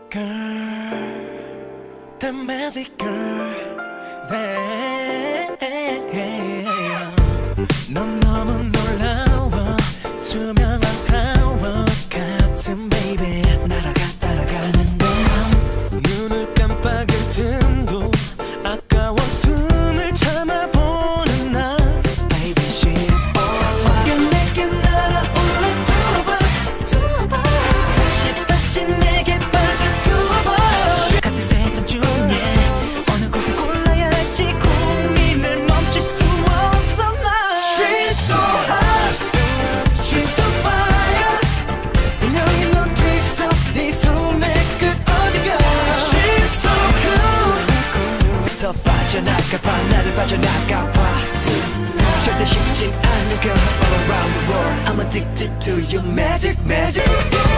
girl, the magic girl. Hey, 넌 너무 놀라워. 투명한 파워 같은 baby. 날아가 따라가는 너. 눈을 깜빡일 틈도 아까워 숨을 참아보는 나. Baby she's alright. 내게 날아올라 들어봐. 다시 내게 빠져 들어봐. 같은 세상 중에 어느 곳을 골라야 할지 고민을 멈출 수 없어 나. She's so hot, she's so fire. 분명히 넌 뒤서 네 손의 끝 어디가. She's so cool. 서 빠져나가봐 나를 빠져나가봐. 절대 쉽지 않은 girl all around the world. I'm addicted to your magic, magic.